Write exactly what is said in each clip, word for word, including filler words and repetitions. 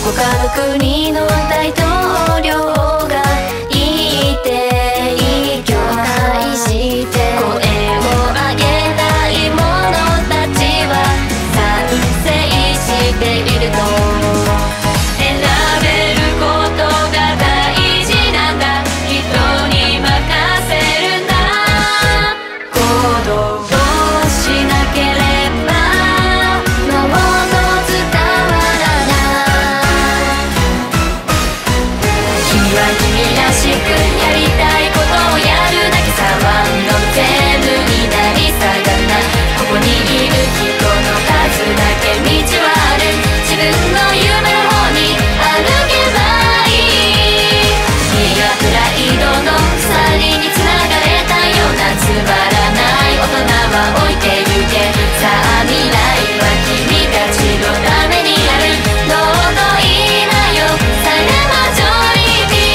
他の国の大統領が言っていい挙態して声を上げない者たちは賛成していると選べることが大事なんだ、人に任せるんだ。行動をしなければもっと伝わらない。君は君らしくやりたいことをやるだけさ、ワンの全部になり下がるな。ここにいる人の数だけ道はある、自分の夢の方に歩けばいい。君がプライドの鎖につながれたようなつまらない大人は置いてゆけ。さあ未来は君たちのためにある。どうぞいいなよサイレンマジョリティ。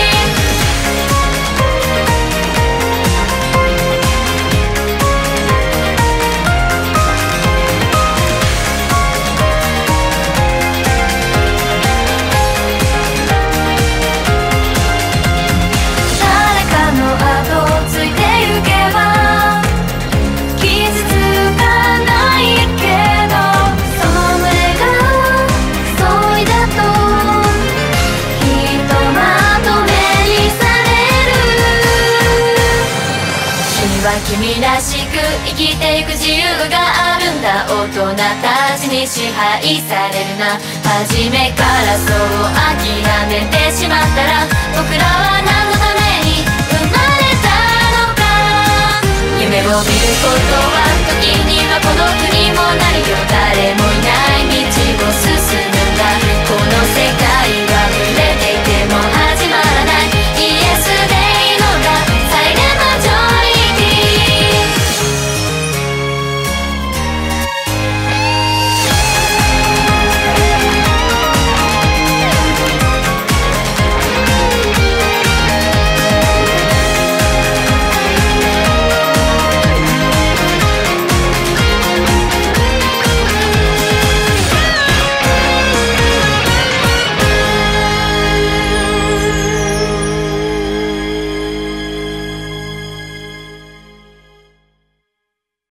誰かの後をついてゆけば傷つかないけど、その胸がそいだとひとまとめにされる。君は君らしく生きていく自由があるんだ。大人たちに支配されるな。初めからそう諦めてしまったら僕らは何のために生まれたのか。夢を見ることは時にはこの国もなるよ。誰もいない道を進む